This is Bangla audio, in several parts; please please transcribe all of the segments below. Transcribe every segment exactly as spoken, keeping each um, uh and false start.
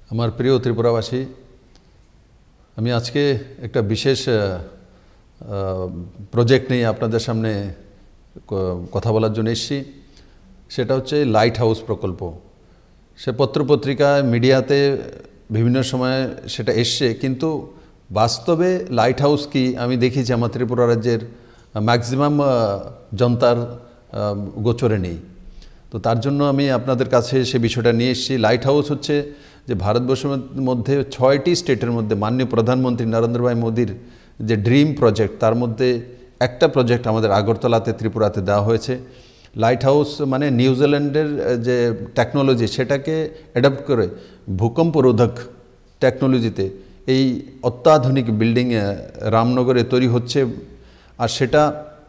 আমার প্রিয় ত্রিপুরাবাসী, আমি আজকে একটা বিশেষ প্রজেক্ট নিয়ে আপনাদের সামনে কথা বলার জন্য এসেছি। সেটা হচ্ছে লাইট হাউস প্রকল্প। সে পত্রপত্রিকায় মিডিয়াতে বিভিন্ন সময় সেটা এসছে, কিন্তু বাস্তবে লাইট হাউস কি আমি দেখেছি আমার ত্রিপুরা রাজ্যের ম্যাক্সিমাম জনতার গোচরে নেই। তো তার জন্য আমি আপনাদের কাছে সে বিষয়টা নিয়ে এসেছি। লাইট হাউস হচ্ছে যে ভারতবর্ষের মধ্যে ছয়টি স্টেটের মধ্যে মাননীয় প্রধানমন্ত্রী নরেন্দ্র ভাই মোদির যে ড্রিম প্রজেক্ট, তার মধ্যে একটা প্রজেক্ট আমাদের আগরতলাতে ত্রিপুরাতে দেওয়া হয়েছে। লাইট হাউস মানে নিউজিল্যান্ডের যে টেকনোলজি সেটাকে অ্যাডাপ্ট করে ভূকম্প রোধক টেকনোলজিতে এই অত্যাধুনিক বিল্ডিং রামনগরে তৈরি হচ্ছে। আর সেটা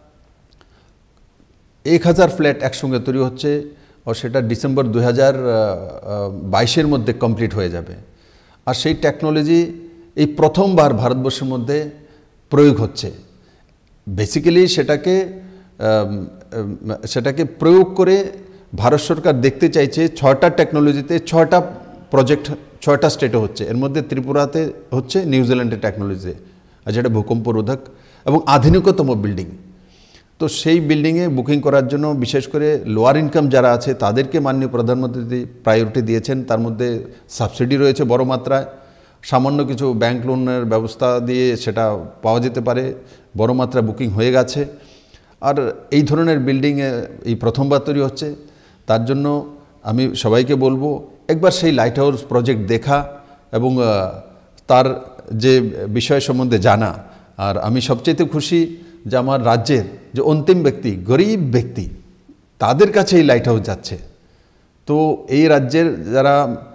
এক হাজার ফ্ল্যাট একসঙ্গে তৈরি হচ্ছে, আর সেটা ডিসেম্বর দু হাজার বাইশের মধ্যে কমপ্লিট হয়ে যাবে। আর সেই টেকনোলজি এই প্রথমবার ভারতবর্ষের মধ্যে প্রয়োগ হচ্ছে। বেসিক্যালি সেটাকে সেটাকে প্রয়োগ করে ভারত সরকার দেখতে চাইছে ছয়টা টেকনোলজিতে ছয়টা প্রজেক্ট ছয়টা স্টেটে হচ্ছে। এর মধ্যে ত্রিপুরাতে হচ্ছে নিউজিল্যান্ডের টেকনোলজিতে, আর যেটা ভূকম্প রোধক এবং আধুনিকতম বিল্ডিং। তো সেই বিল্ডিংয়ে বুকিং করার জন্য বিশেষ করে লোয়ার ইনকাম যারা আছে তাদেরকে মাননীয় প্রধানমন্ত্রী প্রায়োরিটি দিয়েছেন। তার মধ্যে সাবসিডি রয়েছে বড় মাত্রায়, সামান্য কিছু ব্যাংক লোনের ব্যবস্থা দিয়ে সেটা পাওয়া যেতে পারে। বড় মাত্রায় বুকিং হয়ে গেছে। আর এই ধরনের বিল্ডিংয়ে এই প্রথমবার তৈরি হচ্ছে। তার জন্য আমি সবাইকে বলবো একবার সেই লাইট হাউস প্রজেক্ট দেখা এবং তার যে বিষয় সম্বন্ধে জানা। আর আমি সবচেয়ে খুশি যে আমার রাজ্যের যে অন্তিম ব্যক্তি, গরিব ব্যক্তি, তাদের কাছে এই লাইট হাউস যাচ্ছে। তো এই রাজ্যের যারা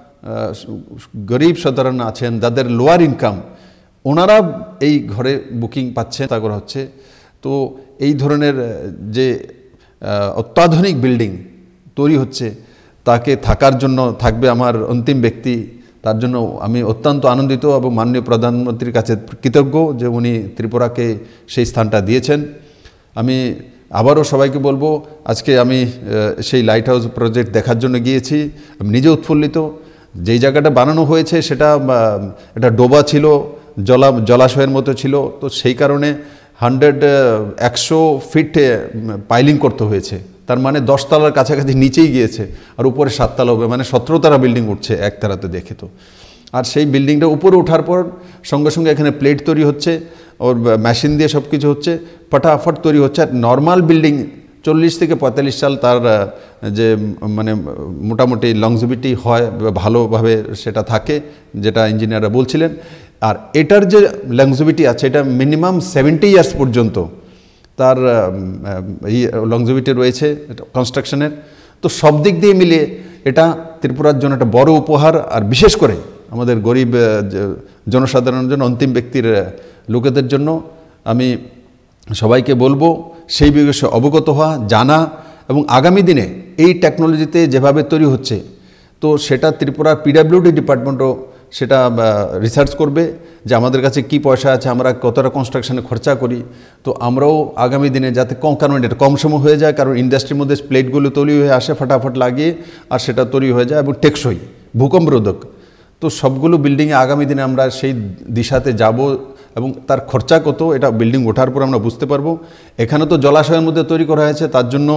গরিব সাধারণ আছেন, যাদের লোয়ার ইনকাম, ওনারা এই ঘরে বুকিং পাচ্ছেন, তা করা হচ্ছে। তো এই ধরনের যে অত্যাধুনিক বিল্ডিং তৈরি হচ্ছে, তাকে থাকার জন্য থাকবে আমার অন্তিম ব্যক্তি। তার জন্য আমি অত্যন্ত আনন্দিত এবং মাননীয় প্রধানমন্ত্রীর কাছে কৃতজ্ঞ যে উনি ত্রিপুরাকে সেই স্থানটা দিয়েছেন। আমি আবারও সবাইকে বলবো, আজকে আমি সেই লাইট হাউস প্রজেক্ট দেখার জন্য গিয়েছি। আমি নিজে উৎফুল্লিত। যেই জায়গাটা বানানো হয়েছে সেটা একটা ডোবা ছিল, জলা জলাশয়ের মতো ছিল। তো সেই কারণে হান্ড্রেড একশো ফিট পাইলিং করতে হয়েছে। তার মানে দশতলার কাছাকাছি নিচেই গিয়েছে, আর উপরে সাততলা হবে, মানে সতেরো তারা বিল্ডিং উঠছে একতারাতে দেখে। তো আর সেই বিল্ডিংটা উপরে ওঠার পর সঙ্গে সঙ্গে এখানে প্লেট তৈরি হচ্ছে, ওর মেশিন দিয়ে সব কিছু হচ্ছে, ফটাফট তৈরি হচ্ছে। আর নর্মাল বিল্ডিং চল্লিশ থেকে পঁয়তাল্লিশ সাল তার যে মানে মোটামুটি লংজিভিটি হয়, ভালোভাবে সেটা থাকে, যেটা ইঞ্জিনিয়াররা বলছিলেন। আর এটার যে লংজিভিটি আছে এটা মিনিমাম সেভেন্টি ইয়ার্স পর্যন্ত তার এই লংজিভিটি রয়েছে কনস্ট্রাকশনের। তো সব দিক দিয়ে মিলিয়ে এটা ত্রিপুরার জন্য একটা বড় উপহার। আর বিশেষ করে আমাদের গরিব জনসাধারণের জন্য, অন্তিম ব্যক্তির লোকেদের জন্য আমি সবাইকে বলবো সেই বিষয়ে অবগত হওয়া, জানা, এবং আগামী দিনে এই টেকনোলজিতে যেভাবে তৈরি হচ্ছে, তো সেটা ত্রিপুরার পিডাব্লিউডি ডিপার্টমেন্টও সেটা রিসার্চ করবে যে আমাদের কাছে কি পয়সা আছে, আমরা কতটা কনস্ট্রাকশনে খরচা করি। তো আমরাও আগামী দিনে যাতে কম, কারণ এটা কম সময় হয়ে যায়, কারণ ইন্ডাস্ট্রির মধ্যে প্লেটগুলো তৈরি হয়ে আসে ফটাফট লাগিয়ে, আর সেটা তৈরি হয়ে যায় এবং টেকসই, ভূকম্প রোধক। তো সবগুলো বিল্ডিংয়ে আগামী দিনে আমরা সেই দিশাতে যাব এবং তার খরচা কত এটা বিল্ডিং ওঠার পর আমরা বুঝতে পারবো। এখানে তো জলাশয়ের মধ্যে তৈরি করা হয়েছে, তার জন্য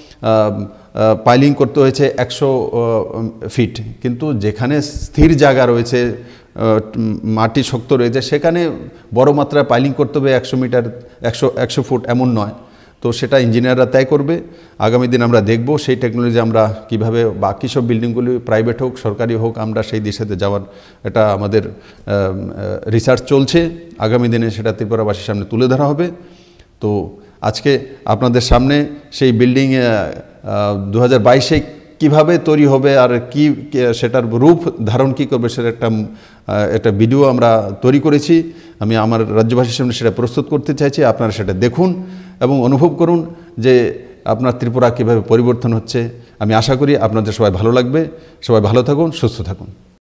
পাইলিং করতে হয়েছে একশো ফিট, কিন্তু যেখানে স্থির জায়গা রয়েছে, মাটি শক্ত রয়েছে, সেখানে বড় মাত্রায় পাইলিং করতে হবে একশো মিটার একশো একশো ফুট এমন নয়। তো সেটা ইঞ্জিনিয়াররা তয় করবে। আগামী দিন আমরা দেখব সেই টেকনোলজি আমরা কীভাবে বাকি সব বিল্ডিংগুলি প্রাইভেট হোক সরকারি হোক আমরা সেই দিশাতে যাওয়ার এটা আমাদের রিসার্চ চলছে। আগামী দিনে সেটা ত্রিপুরাবাসীর সামনে তুলে ধরা হবে। তো আজকে আপনাদের সামনে সেই বিল্ডিং দু হাজার বাইশে কীভাবে তৈরি হবে আর কি সেটার রূপ ধারণ কী করবে সেটা একটা একটা ভিডিও আমরা তৈরি করেছি। আমি আমার রাজ্যবাসীর সামনে সেটা প্রস্তুত করতে চাইছি। আপনারা সেটা দেখুন এবং অনুভব করুন যে আপনার ত্রিপুরা কীভাবে পরিবর্তন হচ্ছে। আমি আশা করি আপনাদের সবাই ভালো লাগবে। সবাই ভালো থাকুন, সুস্থ থাকুন।